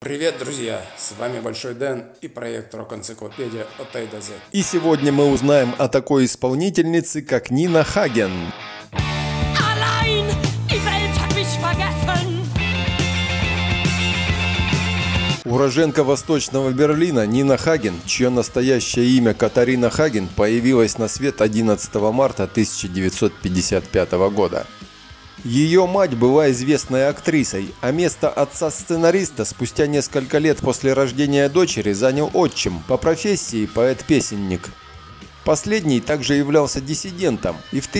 Привет, друзья! С вами Большой Дэн и проект Рок-энциклопедия от A до Z. И сегодня мы узнаем о такой исполнительнице, как Нина Хаген. Уроженка Восточного Берлина Нина Хаген, чье настоящее имя Катарина Хаген, появилась на свет 11 марта 1955 года. Ее мать была известной актрисой, а место отца-сценариста спустя несколько лет после рождения дочери занял отчим, по профессии поэт-песенник. Последний также являлся диссидентом, и в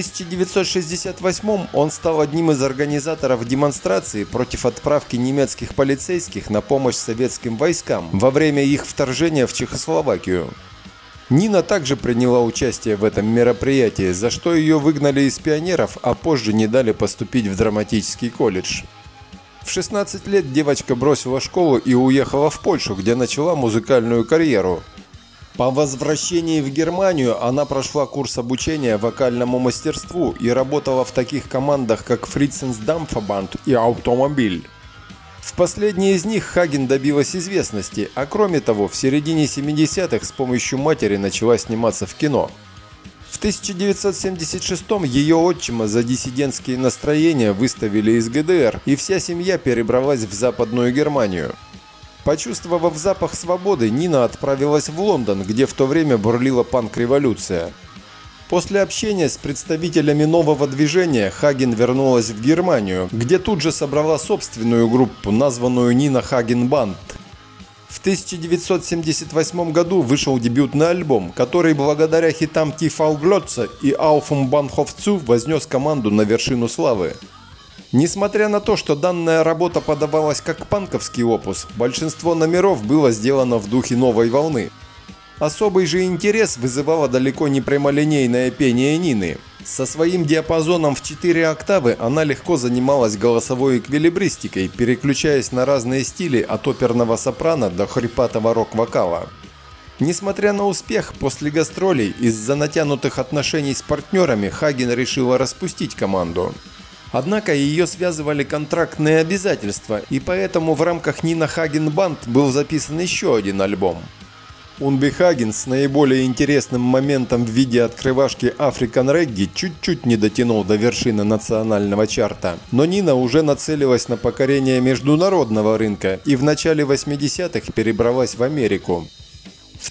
1968 он стал одним из организаторов демонстрации против отправки немецких полицейских на помощь советским войскам во время их вторжения в Чехословакию. Нина также приняла участие в этом мероприятии, за что ее выгнали из пионеров, а позже не дали поступить в драматический колледж. В 16 лет девочка бросила школу и уехала в Польшу, где начала музыкальную карьеру. По возвращении в Германию она прошла курс обучения вокальному мастерству и работала в таких командах, как Fritzens Dampferband и Automobil. В последней из них Хаген добилась известности, а кроме того, в середине 70-х с помощью матери начала сниматься в кино. В 1976-м ее отчима за диссидентские настроения выставили из ГДР, и вся семья перебралась в Западную Германию. Почувствовав запах свободы, Нина отправилась в Лондон, где в то время бурлила панк-революция. После общения с представителями нового движения Хаген вернулась в Германию, где тут же собрала собственную группу, названную Nina Hagen Band. В 1978 году вышел дебютный альбом, который благодаря хитам TV Glotze и Auf dem Bahnhof zu вознес команду на вершину славы. Несмотря на то, что данная работа подавалась как панковский опус, большинство номеров было сделано в духе новой волны. Особый же интерес вызывало далеко не прямолинейное пение Нины. Со своим диапазоном в 4 октавы она легко занималась голосовой эквилибристикой, переключаясь на разные стили от оперного сопрано до хрипатого рок-вокала. Несмотря на успех, после гастролей из-за натянутых отношений с партнерами Хаген решила распустить команду. Однако ее связывали контрактные обязательства, и поэтому в рамках Nina Hagen Band был записан еще один альбом. Unbehagen с наиболее интересным моментом в виде открывашки African Reggae чуть-чуть не дотянул до вершины национального чарта, но Нина уже нацелилась на покорение международного рынка и в начале 80-х перебралась в Америку. В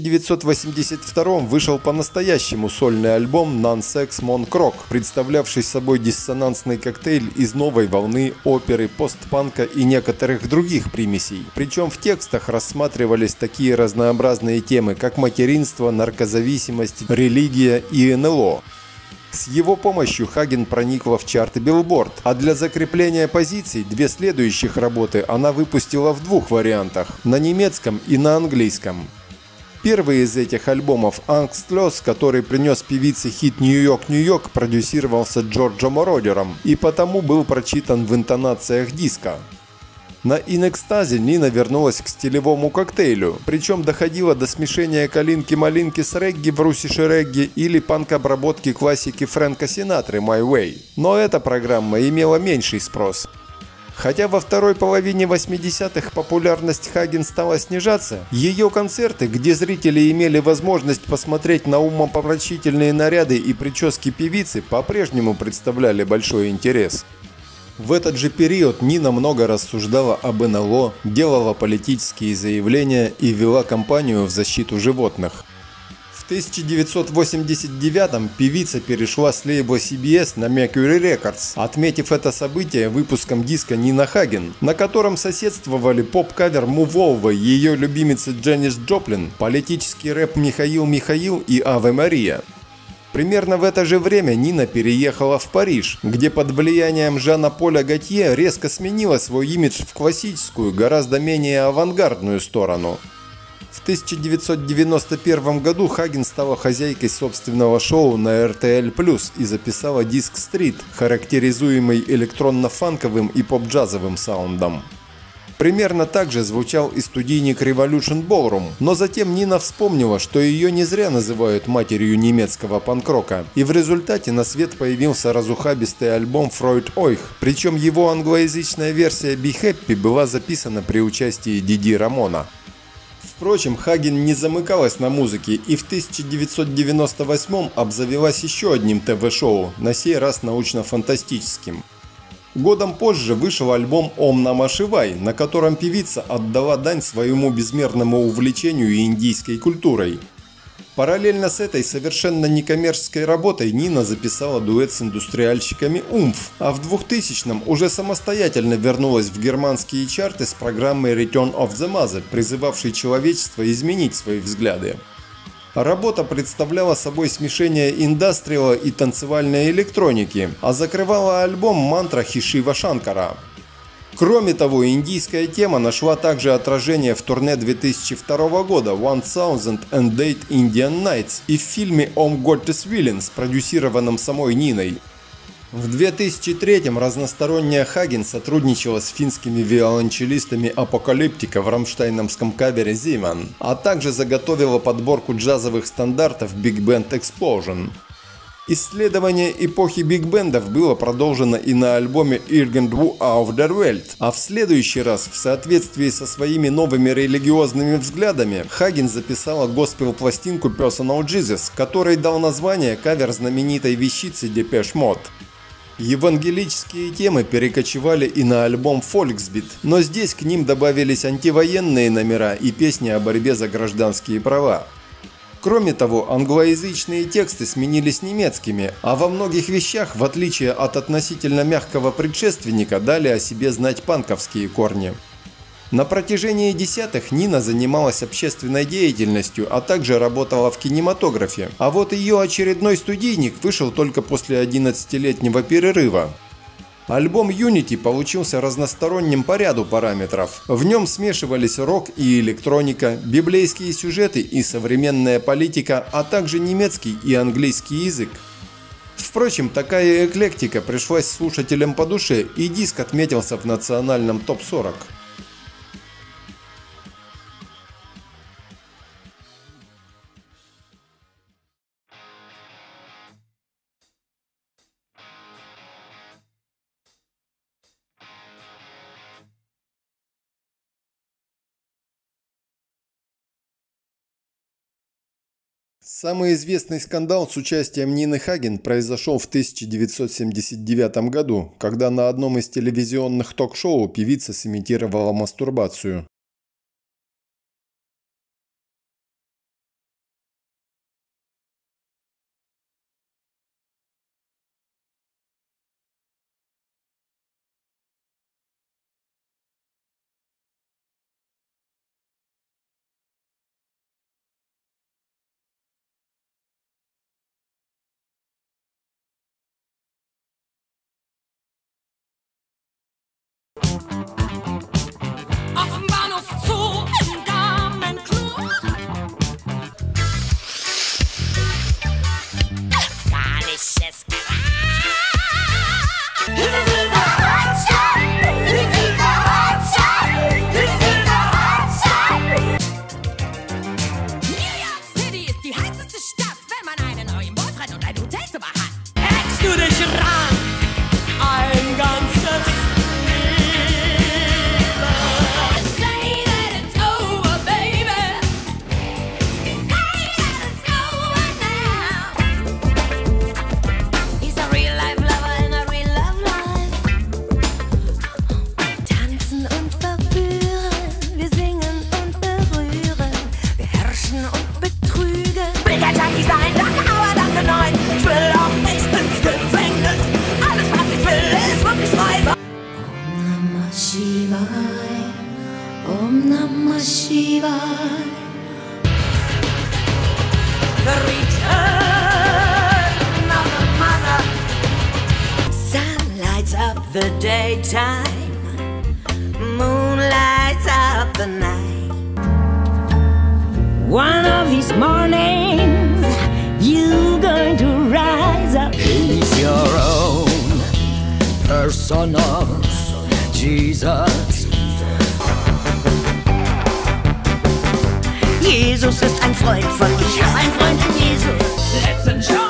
1982 вышел по-настоящему сольный альбом Non-Sex Monk Rock, представлявший собой диссонансный коктейль из новой волны, оперы, постпанка и некоторых других примесей. Причем в текстах рассматривались такие разнообразные темы, как материнство, наркозависимость, религия и НЛО. С его помощью Хаген проникла в чарты Billboard, а для закрепления позиций две следующих работы она выпустила в двух вариантах – на немецком и на английском. Первый из этих альбомов «Angstlos», который принес певице хит «Нью-Йорк, Нью-Йорк», продюсировался Джорджо Мородером и потому был прочитан в интонациях диска. На «In Ecstasy» Нина вернулась к стилевому коктейлю, причем доходила до смешения калинки-малинки с регги в русише регги или панк-обработки классики Фрэнка Синатры «My Way». Но эта программа имела меньший спрос. Хотя во второй половине 80-х популярность Хаген стала снижаться, ее концерты, где зрители имели возможность посмотреть на умопомрачительные наряды и прически певицы, по-прежнему представляли большой интерес. В этот же период Нина много рассуждала об НЛО, делала политические заявления и вела кампанию в защиту животных. В 1989-м певица перешла с лейбла CBS на Mercury Records, отметив это событие выпуском диска Nina Hagen, на котором соседствовали поп-кавер Move Over ее любимицы Дженнис Джоплин, политический рэп Михаил Михаил и Аве Мария. Примерно в это же время Нина переехала в Париж, где под влиянием Жана-Поля Готье резко сменила свой имидж в классическую, гораздо менее авангардную сторону. В 1991 году Хаген стала хозяйкой собственного шоу на RTL+ и записала диск «Street», характеризуемый электронно-фанковым и поп-джазовым саундом. Примерно так же звучал и студийник Revolution Ballroom, но затем Нина вспомнила, что ее не зря называют матерью немецкого панк-рока, и в результате на свет появился разухабистый альбом Freut euch, причем его англоязычная версия Be Happy была записана при участии Диди Рамона. Впрочем, Хаген не замыкалась на музыке и в 1998 обзавелась еще одним ТВ-шоу, на сей раз научно-фантастическим. Годом позже вышел альбом «Ом Нама Шивай», на котором певица отдала дань своему безмерному увлечению индийской культурой. Параллельно с этой совершенно некоммерческой работой Нина записала дуэт с индустриальщиками «Умф», а в 2000-м уже самостоятельно вернулась в германские чарты с программой Return of the Mother, призывавшей человечество изменить свои взгляды. Работа представляла собой смешение индастриала и танцевальной электроники, а закрывала альбом мантра Хишива Шанкара. Кроме того, индийская тема нашла также отражение в турне 2002 года «1008 Indian Nights» и в фильме «Om God is Willing», спродюсированном самой Ниной. В 2003-м разносторонняя Хаген сотрудничала с финскими виолончелистами Апокалиптика в рамштайновском кавере «Зиман», а также заготовила подборку джазовых стандартов Big Band Explosion. Исследование эпохи биг-бендов было продолжено и на альбоме Irgendwo auf der Welt, а в следующий раз, в соответствии со своими новыми религиозными взглядами, Хаген записала госпел-пластинку Personal Jesus, которой дал название кавер знаменитой вещицы Depeche Mode. Евангелические темы перекочевали и на альбом Volksbeat, но здесь к ним добавились антивоенные номера и песни о борьбе за гражданские права. Кроме того, англоязычные тексты сменились немецкими, а во многих вещах, в отличие от относительно мягкого предшественника, дали о себе знать панковские корни. На протяжении десятых Нина занималась общественной деятельностью, а также работала в кинематографе, а вот ее очередной студийник вышел только после 11-летнего перерыва. Альбом Unity получился разносторонним по ряду параметров. В нем смешивались рок и электроника, библейские сюжеты и современная политика, а также немецкий и английский язык. Впрочем, такая эклектика пришлась слушателям по душе, и диск отметился в национальном топ-40. Самый известный скандал с участием Нины Хаген произошел в 1979 году, когда на одном из телевизионных ток-шоу певица сымитировала мастурбацию. Auf dem Bahnhof Zoo in Damenklo. Afghanisches New York City ist die heißeste Stadt, wenn man einen neuen Boyfriend und ein Hotelzimmer hat. Hackst du dich ran, ein ganzes Om Namah Shivaya. The return of the mother. Sun lights up the daytime, moon lights up the night. One of these mornings, you're going to rise up. He's your own personal Jesus. Jesus ist ein Freund von mir. Ich hab einen Freund von Jesus. Let's enjoy